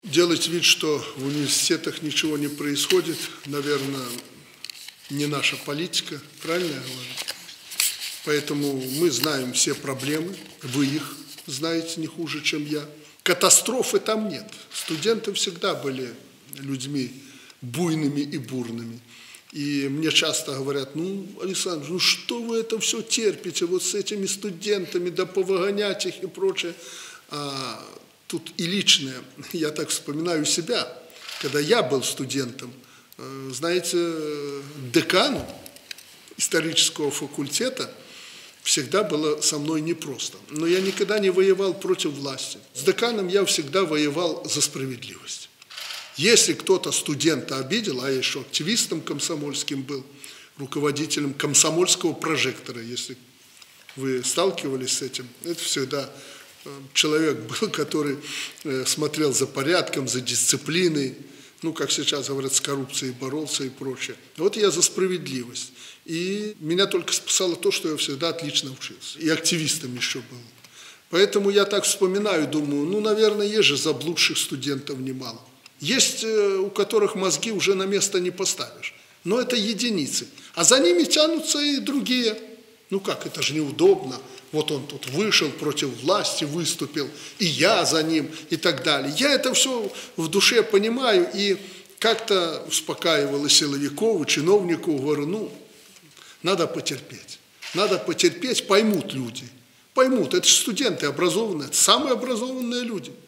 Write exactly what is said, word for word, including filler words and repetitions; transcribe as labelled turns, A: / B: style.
A: Делать вид, что в университетах ничего не происходит, наверное, не наша политика, правильно я говорю? Поэтому мы знаем все проблемы, вы их знаете не хуже, чем я. Катастрофы там нет. Студенты всегда были людьми буйными и бурными. И мне часто говорят: ну, Александр, ну что вы это все терпите вот с этими студентами, да повыгонять их и прочее. А тут и личное, я так вспоминаю себя, когда я был студентом, знаете, декану исторического факультета всегда было со мной непросто. Но я никогда не воевал против власти. С деканом я всегда воевал за справедливость. Если кто-то студента обидел, а я еще активистом комсомольским был, руководителем комсомольского прожектора, если вы сталкивались с этим, это всегда человек был, который смотрел за порядком, за дисциплиной, ну, как сейчас говорят, с коррупцией боролся и прочее. Вот я за справедливость. И меня только спасало то, что я всегда отлично учился. И активистом еще был. Поэтому я так вспоминаю, думаю, ну, наверное, есть же заблудших студентов немало. Есть, у которых мозги уже на место не поставишь. Но это единицы. А за ними тянутся и другие. Ну как, это же неудобно. Вот он тут вышел против власти, выступил, и я за ним, и так далее. Я это все в душе понимаю, и как-то успокаивал и силовиков, и чиновников, говорю, ну, надо потерпеть. Надо потерпеть, поймут люди. Поймут, это же студенты образованные, это самые образованные люди.